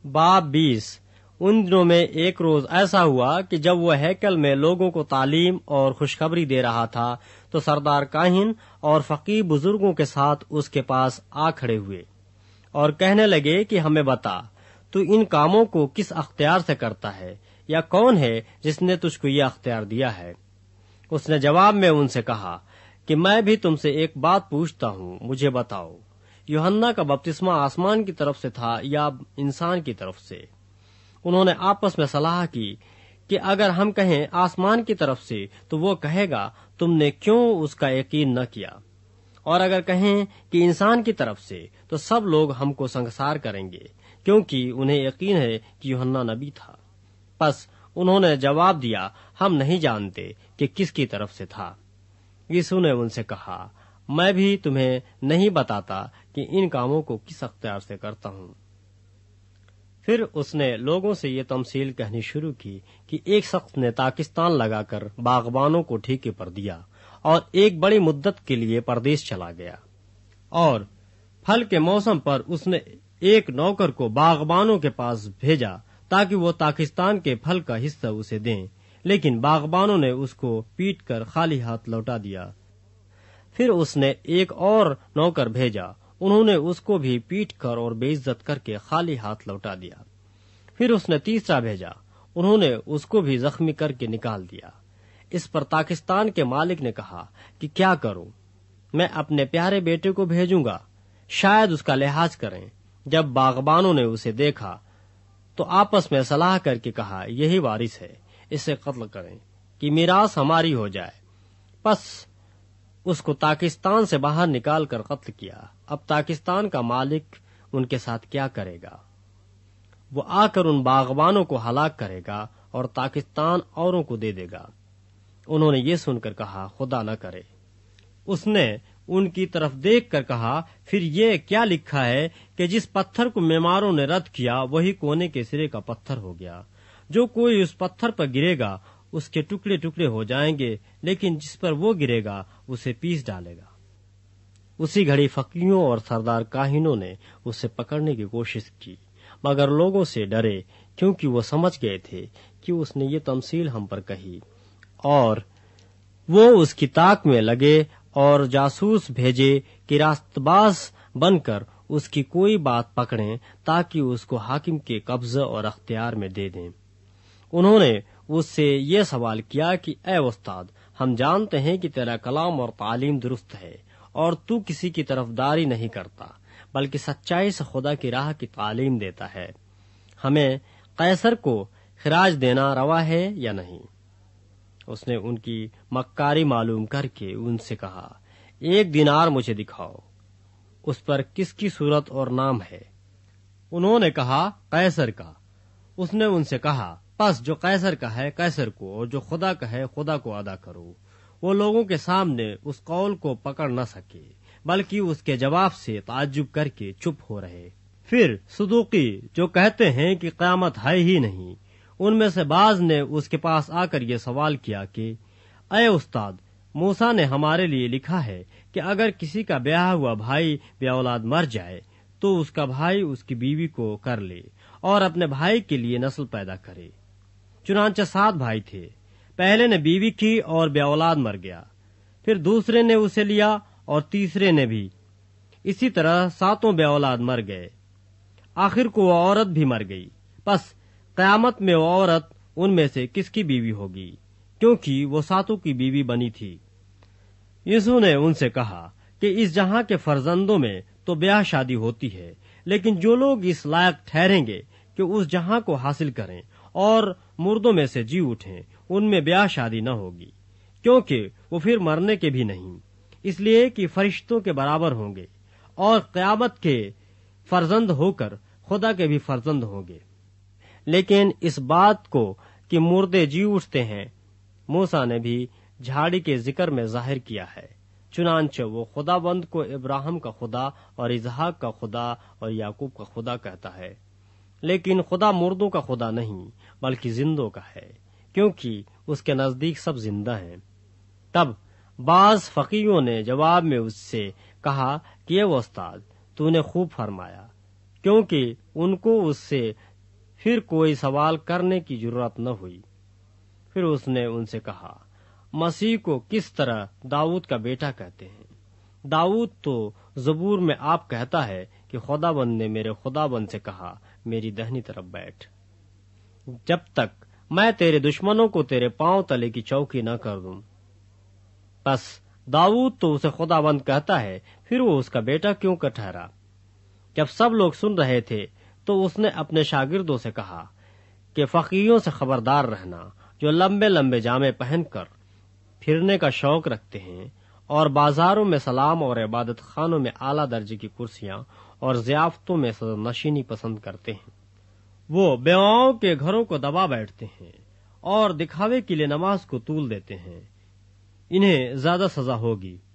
باب 20۔ ان دنوں میں ایک روز ایسا ہوا کہ جب وہ ہیکل میں لوگوں کو تعلیم اور خوشخبری دے رہا تھا تو سردار کاہن اور فقیہ بزرگوں کے ساتھ اس کے پاس آ کھڑے ہوئے اور کہنے لگے کہ ہمیں بتا، تو ان کاموں کو کس اختیار سے کرتا ہے، یا کون ہے جس نے تجھ کو یہ اختیار دیا ہے؟ اس نے جواب میں ان سے کہا کہ میں بھی تم سے ایک بات پوچھتا ہوں، مجھے بتاؤ، یوحنا کا بپتسمہ آسمان کی طرف سے تھا یا انسان کی طرف سے؟ انہوں نے آپس میں صلاح کی کہ اگر ہم کہیں آسمان کی طرف سے تو وہ کہے گا تم نے کیوں اس کا یقین نہ کیا، اور اگر کہیں کہ انسان کی طرف سے تو سب لوگ ہم کو سنگسار کریں گے، کیونکہ انہیں یقین ہے کہ یوحنا نبی تھا۔ پس انہوں نے جواب دیا، ہم نہیں جانتے کہ کس کی طرف سے تھا۔ یسوع نے ان سے کہا، میں بھی تمہیں نہیں بتاتا کہ ان کاموں کو کس اختیار سے کرتا ہوں۔ پھر اس نے لوگوں سے یہ تمثیل کہنی شروع کی کہ ایک شخص نے تاکستان لگا کر باغبانوں کو ٹھیکے پر دیا اور ایک بڑی مدت کے لیے پردیس چلا گیا، اور پھل کے موسم پر اس نے ایک نوکر کو باغبانوں کے پاس بھیجا تاکہ وہ تاکستان کے پھل کا حصہ اسے دیں، لیکن باغبانوں نے اس کو پیٹ کر خالی ہاتھ لوٹا دیا۔ پھر اس نے ایک اور نوکر بھیجا، انہوں نے اس کو بھی پیٹ کر اور بے عزت کر کے خالی ہاتھ لوٹا دیا۔ پھر اس نے تیسرا بھیجا، انہوں نے اس کو بھی زخمی کر کے نکال دیا۔ اس پر تاکستان کے مالک نے کہا کہ کیا کروں، میں اپنے پیارے بیٹے کو بھیجوں گا، شاید اس کا لحاظ کریں۔ جب باغبانوں نے اسے دیکھا تو آپس میں صلاح کر کے کہا، یہی وارث ہے، اسے قتل کریں کہ میراث ہماری ہو جائے۔ پس اس کو تاکستان سے باہر نکال کر قتل کیا۔ اب تاکستان کا مالک ان کے ساتھ کیا کرے گا؟ وہ آ کر ان باغبانوں کو ہلاک کرے گا اور تاکستان اوروں کو دے دے گا۔ انہوں نے یہ سن کر کہا، خدا نہ کرے۔ اس نے ان کی طرف دیکھ کر کہا، پھر یہ کیا لکھا ہے کہ جس پتھر کو معماروں نے رد کیا وہی کونے کے سرے کا پتھر ہو گیا۔ جو کوئی اس پتھر پر گرے گا اس کے ٹکڑے ٹکڑے ہو جائیں گے، لیکن جس پر وہ گرے گا اسے پیس ڈالے گا۔ اسی گھڑی فقیہوں اور سردار کاہنوں نے اسے پکڑنے کی کوشش کی، مگر لوگوں سے ڈرے، کیونکہ وہ سمجھ گئے تھے کہ اس نے یہ تمثیل ہم پر کہی، اور وہ اس کی تاک میں لگے اور جاسوس بھیجے کہ راست باز بن کر اس کی کوئی بات پکڑیں تاکہ اس کو حاکم کے قبضہ اور اختیار میں دے دیں۔ انہوں نے اس سے یہ سوال کیا کہ اے استاد، ہم جانتے ہیں کہ تیرا کلام اور تعلیم درست ہے اور تو کسی کی طرفداری نہیں کرتا بلکہ سچائی سے خدا کی راہ کی تعلیم دیتا ہے۔ ہمیں قیصر کو خراج دینا روا ہے یا نہیں؟ اس نے ان کی مکاری معلوم کر کے ان سے کہا، 1 دینار مجھے دکھاؤ، اس پر کس کی صورت اور نام ہے؟ انہوں نے کہا، قیصر کا۔ اس نے ان سے کہا، پس جو قیصر کا ہے قیصر کو، اور جو خدا کا ہے خدا کو ادا کرو۔ وہ لوگوں کے سامنے اس قول کو پکڑ نہ سکے، بلکہ اس کے جواب سے تعجب کر کے چپ ہو رہے۔ پھر صدوقی جو کہتے ہیں کہ قیامت ہے ہی نہیں، ان میں سے بعض نے اس کے پاس آ کر یہ سوال کیا کہ اے استاد، موسیٰ نے ہمارے لیے لکھا ہے کہ اگر کسی کا بیاہ ہوا بھائی بے اولاد مر جائے تو اس کا بھائی اس کی بیوی کو کر لے اور اپنے بھائی کے لیے نسل پیدا کرے۔ چنانچہ 7 بھائی تھے، پہلے نے بیوی کی اور بے اولاد مر گیا، پھر دوسرے نے اسے لیا اور تیسرے نے بھی، اسی طرح 7 بے اولاد مر گئے، آخر کو وہ عورت بھی مر گئی۔ پس قیامت میں وہ عورت ان میں سے کس کی بیوی ہوگی، کیونکہ وہ 7 کی بیوی بنی تھی۔ یسوع نے ان سے کہا کہ اس جہاں کے فرزندوں میں تو بیاہ شادی ہوتی ہے، لیکن جو لوگ اس لائق ٹھہریں گے کہ اس جہاں کو حاصل کریں اور مردوں میں سے جی اٹھیں، ان میں بیاہ شادی نہ ہوگی، کیونکہ وہ پھر مرنے کے بھی نہیں، اس لیے کہ فرشتوں کے برابر ہوں گے، اور قیامت کے فرزند ہو کر خدا کے بھی فرزند ہوں گے۔ لیکن اس بات کو کہ مردے جی اٹھتے ہیں موسیٰ نے بھی جھاڑی کے ذکر میں ظاہر کیا ہے، چنانچہ وہ خداوند کو ابراہیم کا خدا اور اسحاق کا خدا اور یعقوب کا خدا کہتا ہے، لیکن خدا مردوں کا خدا نہیں بلکہ زندوں کا ہے، کیونکہ اس کے نزدیک سب زندہ ہیں۔ تب بعض فقیہوں نے جواب میں اس سے کہا کہ اے استاد، تو نے خوب فرمایا، کیونکہ ان کو اس سے پھر کوئی سوال کرنے کی ضرورت نہ ہوئی۔ پھر اس نے ان سے کہا، مسیح کو کس طرح داؤد کا بیٹا کہتے ہیں؟ داؤد تو زبور میں آپ کہتا ہے کہ خداوند نے میرے خداوند سے کہا، میری دہنی طرف بیٹھ، جب تک میں تیرے دشمنوں کو تیرے پاؤں تلے کی چوکی نہ کر دوں۔ بس داؤد تو اسے خداوند کہتا ہے، پھر وہ اس کا بیٹا کیوں کر ٹھہرا؟ جب سب لوگ سن رہے تھے تو اس نے اپنے شاگردوں سے کہا کہ فقیروں سے خبردار رہنا، جو لمبے لمبے جامے پہن کر پھرنے کا شوق رکھتے ہیں اور بازاروں میں سلام اور عبادت خانوں میں اعلیٰ درجے کی کرسیاں اور ضیافتوں میں صدر نشینی پسند کرتے ہیں۔ وہ بیواؤں کے گھروں کو دبا بیٹھتے ہیں اور دکھاوے کے لیے نماز کو طول دیتے ہیں۔ انہیں زیادہ سزا ہوگی